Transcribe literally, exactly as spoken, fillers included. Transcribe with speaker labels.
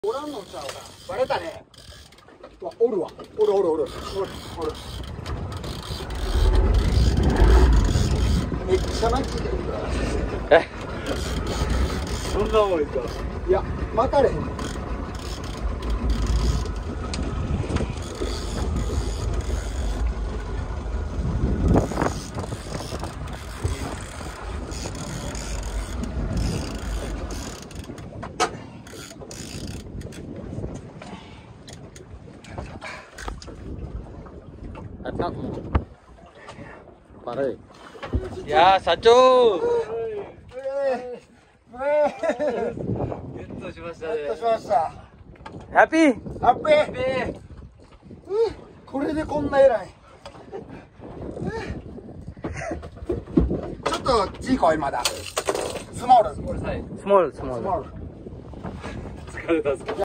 Speaker 1: おらんのちゃうか。バレたね。うわ、おるわ。おるおるおる。おるおる。めっちゃ巻きてるから。
Speaker 2: え、
Speaker 1: そんな多いか。いや、巻かれへん。
Speaker 2: Pare. Ya, Sacho.
Speaker 1: ゲットしましたね。ゲットしました。
Speaker 2: ハッピー。
Speaker 1: ハッピー。これでこんな偉い。ちょっと小さいまだ。スモール。
Speaker 2: スモール、スモール。
Speaker 1: スモール。
Speaker 3: 疲れたっすか。